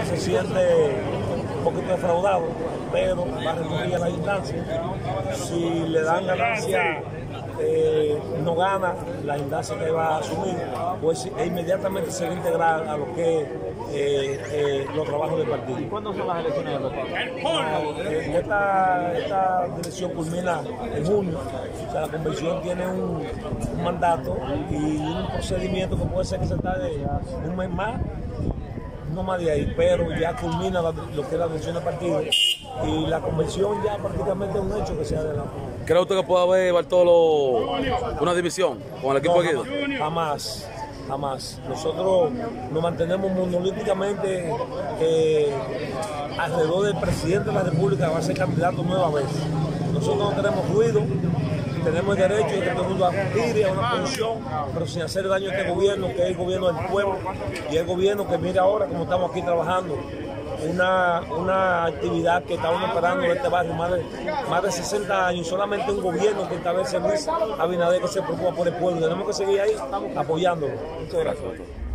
se siente un poquito defraudado, pero va a recurrir a la instancia. Si le dan ganancia, no gana la instancia que va a asumir, pues inmediatamente se va a integrar a lo que los trabajos del partido. ¿Y cuándo son las elecciones del partido? Esta dirección culmina en junio. O sea, la convención tiene un mandato y un procedimiento que puede ser que se tarde un mes más, no más de ahí, pero ya culmina lo que es la dirección del partido y la convención ya prácticamente es un hecho que se adelanta. ¿Cree usted que puede haber, Bartolo, una división con el equipo de Guido? Jamás, jamás. Nosotros nos mantenemos monolíticamente alrededor del presidente de la República, que va a ser candidato nueva vez. Nosotros no tenemos ruido, tenemos el derecho de que todo el mundo aspire a una posición, pero sin hacer daño a este gobierno, que es el gobierno del pueblo, y el gobierno que mira ahora como estamos aquí trabajando. Una actividad que estamos esperando en este barrio más de 60 años, solamente un gobierno que esta vez es Luis Abinader, que se preocupa por el pueblo. Tenemos que seguir ahí apoyándolo. Muchas gracias.